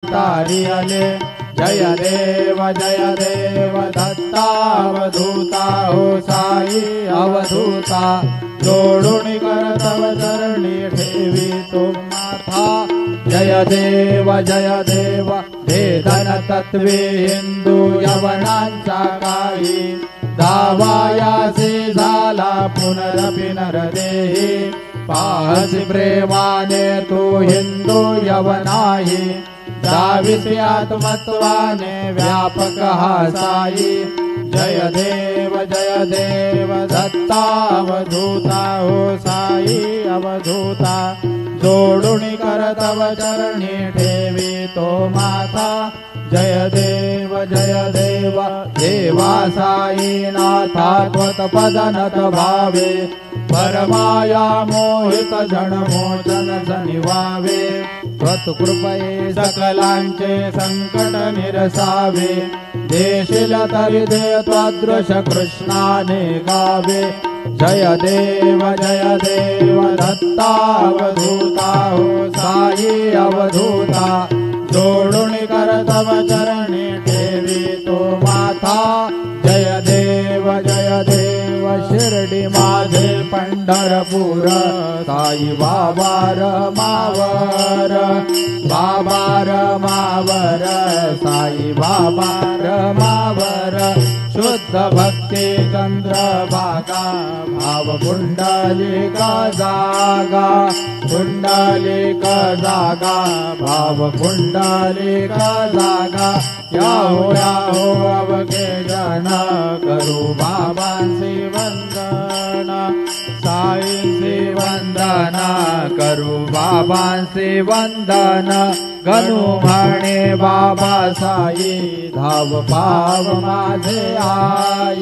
तारी आले। जय देव दत्तावधूता हो साई अवधूता। जोडून कर तव चरणी ठेवी तो माथा। जय देव भेदन तत्वे हिंदू यवनांचा काही। दावायासी झाला पुनरपि नरदेही। पाहसी प्रेमाने तू हिंदू यवनाही। जाविसी आत्मत्वाने व्यापक हा साई। जय देव दत्तावधूता हो साई अवधूता। जोडून कर तव चरणी ठेवी तो माथा। जय देव देवा साई नाथा त्वत्पदनत भावे। परमाया मोहित जन मोचन जनिवावे। त्वत्कृपये सकलांचे संकट निरसावे। देशील तरी दे त्वदृश कृष्णाने गावे। जय देव दत्तावधूता हो साई अवधूता। जोडून कर तव चरणी ठेवी तो माथा। जय देव शिर्डी माझे पंढरपूर। साई बाबा रमावर साई बाबा रमावर। शुद्ध भक्ती चंद्रभागा भाव पुंडलिका जागा। पुंडलिका जागा भाव पुंडलिका जागा। याहो अवघे जन करू बाबांसी वंदना। साईंसी वंदना करू बाबांसी वंदना। गणू म्हणे बाबा साई धाव पाव माझे आई।